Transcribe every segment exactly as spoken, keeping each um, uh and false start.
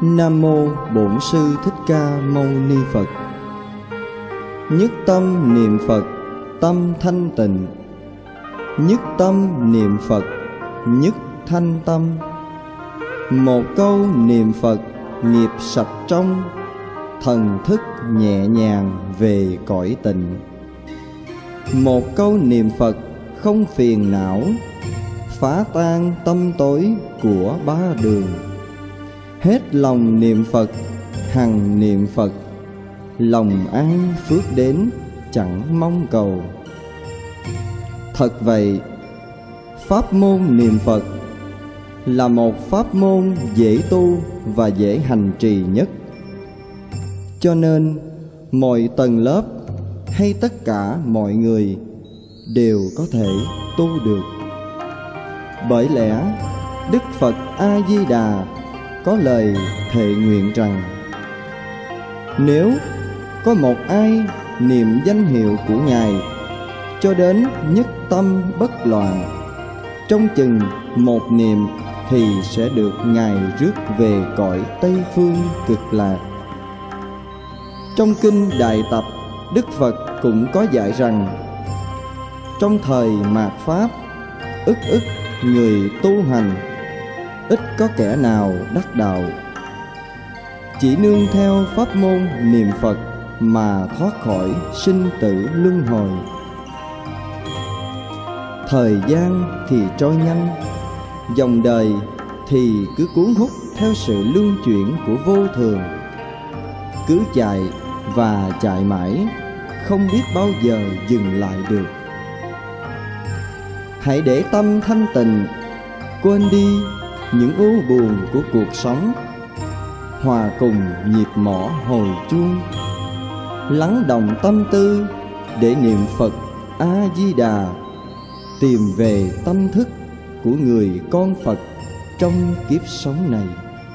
Nam mô Bổn Sư Thích Ca Mâu Ni Phật. Nhất tâm niệm Phật, tâm thanh tịnh. Nhất tâm niệm Phật, nhất thanh tâm. Một câu niệm Phật, nghiệp sạch trong, thần thức nhẹ nhàng về cõi tịnh. Một câu niệm Phật không phiền não, phá tan tâm tối của ba đường. Hết lòng niệm Phật, hằng niệm Phật, lòng an phước đến chẳng mong cầu. Thật vậy, pháp môn niệm Phật là một pháp môn dễ tu và dễ hành trì nhất. Cho nên mọi tầng lớp hay tất cả mọi người đều có thể tu được. Bởi lẽ Đức Phật A-di-đà có lời thệ nguyện rằng: nếu có một ai niệm danh hiệu của Ngài cho đến nhất tâm bất loạn, trong chừng một niệm thì sẽ được Ngài rước về cõi Tây Phương Cực Lạc. Trong kinh Đại Tập, Đức Phật cũng có dạy rằng: trong thời mạt Pháp, ức ức người tu hành, ít có kẻ nào đắc đạo. Chỉ nương theo pháp môn niệm Phật mà thoát khỏi sinh tử luân hồi. Thời gian thì trôi nhanh, dòng đời thì cứ cuốn hút theo sự luân chuyển của vô thường, cứ chạy và chạy mãi, không biết bao giờ dừng lại được. Hãy để tâm thanh tịnh, quên đi những ưu buồn của cuộc sống, hòa cùng nhịp mõ hồi chuông, lắng động tâm tư để niệm Phật A-di-đà, tìm về tâm thức của người con Phật trong kiếp sống này.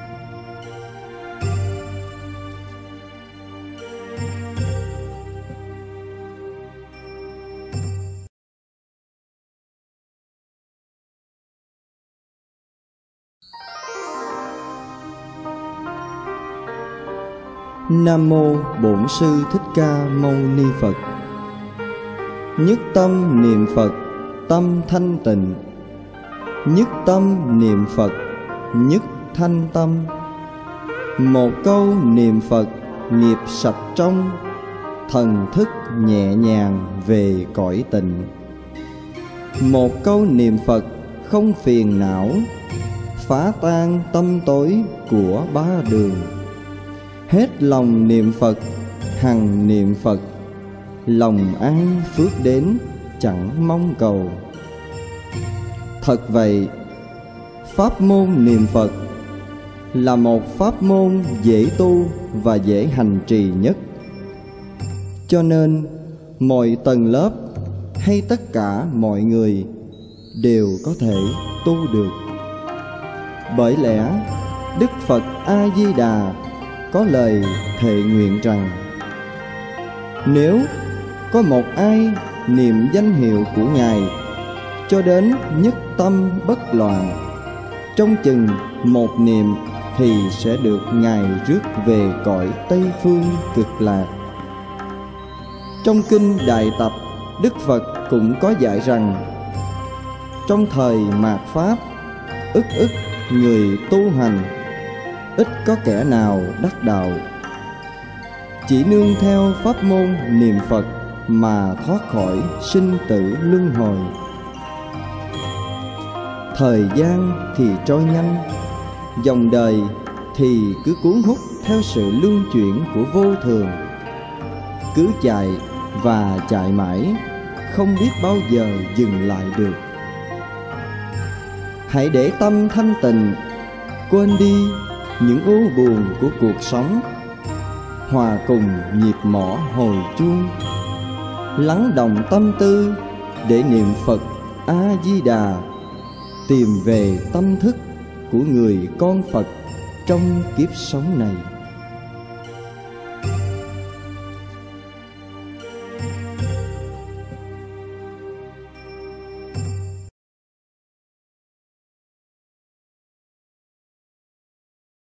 Nam mô Bổn Sư Thích Ca Mâu Ni Phật. Nhất tâm niệm Phật, tâm thanh tịnh. Nhất tâm niệm Phật, nhất thanh tâm. Một câu niệm Phật, nghiệp sạch trong, thần thức nhẹ nhàng về cõi tịnh. Một câu niệm Phật không phiền não, phá tan tâm tối của ba đường. Hết lòng niệm Phật, hằng niệm Phật, lòng an phước đến chẳng mong cầu. Thật vậy, pháp môn niệm Phật là một pháp môn dễ tu và dễ hành trì nhất. Cho nên mọi tầng lớp hay tất cả mọi người đều có thể tu được. Bởi lẽ Đức Phật A-di-đà có lời thệ nguyện rằng: nếu có một ai niệm danh hiệu của Ngài cho đến nhất tâm bất loạn, trong chừng một niệm thì sẽ được Ngài rước về cõi Tây Phương Cực Lạc. Trong kinh Đại Tập, Đức Phật cũng có dạy rằng: trong thời mạt Pháp, ức ức người tu hành, ít có kẻ nào đắc đạo. Chỉ nương theo pháp môn niệm Phật mà thoát khỏi sinh tử luân hồi. Thời gian thì trôi nhanh, dòng đời thì cứ cuốn hút theo sự luân chuyển của vô thường, cứ chạy và chạy mãi, không biết bao giờ dừng lại được. Hãy để tâm thanh tịnh, quên đi những ưu buồn của cuộc sống, hòa cùng nhịp mõ hồi chuông, lắng động tâm tư để niệm Phật A-di-đà, tìm về tâm thức của người con Phật trong kiếp sống này.